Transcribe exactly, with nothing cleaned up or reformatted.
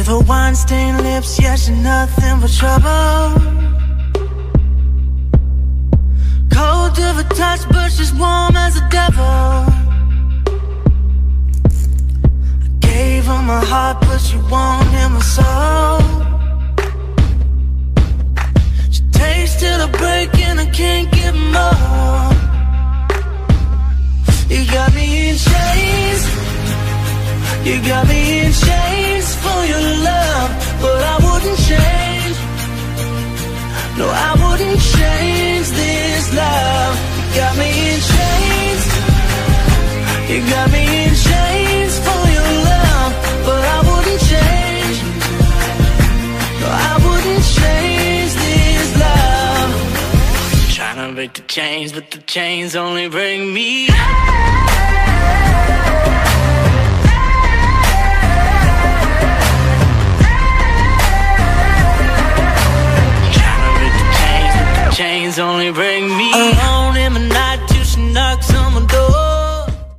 With her wine-stained lips, yeah, she's nothing but trouble. Cold to the touch, but she's warm as a devil. I gave her my heart, but she won't hear my soul. She takes till I break and I can't get more. You got me in chains. You got me in chains for your love, but I wouldn't change. No, I wouldn't change this love. You got me in chains. You got me in chains for your love, but I wouldn't change. No, I wouldn't change this love. Trying to break the chains, but the chains only break me. Chains only bring